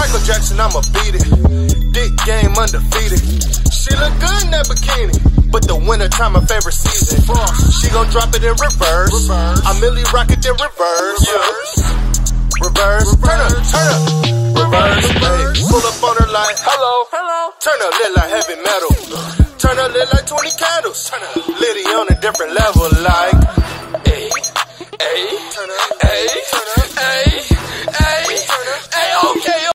Michael Jackson, I'ma beat it. Dick game undefeated. She look good in that bikini, but the winter time my favorite season. She gon' drop it in reverse. I Millie rock it in reverse. Reverse, turn up, reverse. Hey, pull up on her like hello. Turn up lit like heavy metal. Turn up lit like 20 candles. Liddy on a different level like. Ayy, ayy, ayy, ayy.